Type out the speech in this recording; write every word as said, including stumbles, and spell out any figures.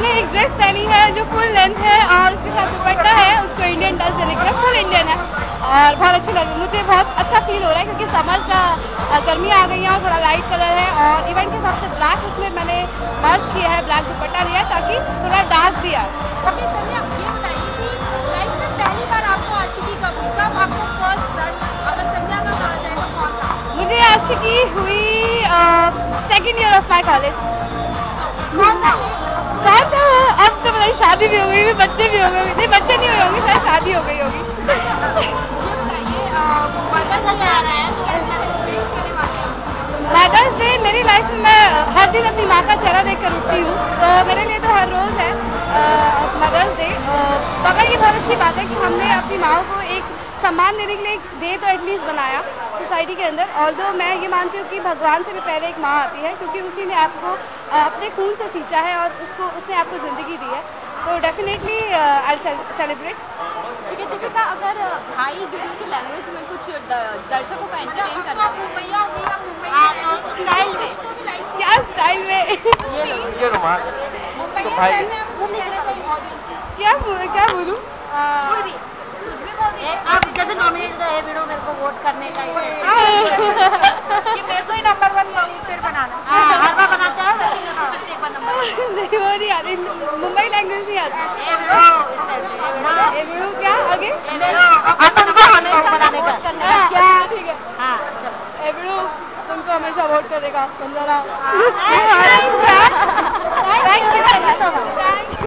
मैंने एक ड्रेस पहनी है जो फुल लेंथ है और उसके साथ दुपट्टा है, उसको इंडियन टच देने के लिए, फुल इंडियन है और बहुत अच्छी लगी। मुझे बहुत अच्छा फील हो रहा है क्योंकि समर्स का गर्मी आ गई है और थोड़ा लाइट कलर है और इवेंट के हिसाब से ब्लैक उसमें मैंने मर्ज किया है, ब्लैक दुपट्टा लिया है ताकि थोड़ा डार्क भी आए। ओके सर, ये बताइए कि लाइफ में पहली बार आपको आशिकी कब हुई, कब आपको फर्स्ट क्रश अगर संध्या का कहा जाए तो कौन था? मुझे आशिकी हुई second year of my college. कौन था? कौन था? अब तो पता नहीं, शादी भी हो गई, भी बच्चे भी हो गए, नहीं बच्चे नहीं हुए होंगे, शायद शादी हो गई होगी। मदर्स डे मेरी लाइफ में मैं हर दिन अपनी माँ का चेहरा देखकर उठती हूँ, तो मेरे लिए तो हर रोज़ है मदर्स डे। मगर ये बहुत अच्छी बात है कि हमने अपनी माँ को एक सम्मान देने के लिए एक डे तो एटलीस्ट बनाया सोसाइटी के अंदर। ऑल्दो मैं ये मानती हूँ कि भगवान से भी पहले एक माँ आती है क्योंकि उसी ने आपको अपने खून से सींचा है और उसको उसने आपको ज़िंदगी दी है, तो डेफिनेटली आई सेलिब्रेट। ठीक है दीपिका, अगर भाई गिरी की लैंग्वेज में कुछ दर्शकों को एंटरटेन करना हो, स्टाइल में, क्या स्टाइल में? ये क्या क्या बोलूँ? आप जैसे नॉमिनेट है वीडियो मेरे को वोट करने का, ये मेरे को ही नंबर वन फिर बनाना। हाँ हर बार बनाते हैं वैसे एक बार नंबर नहीं वो नहीं आती, मुंबई लैंग्वेज नहीं आती। एवड़ू क्या आगे? बनाने का क्या? ठीक है हाँ चलो। एवड़ू तुमको हमेशा वोट करेगा, समझा ना? Thank you.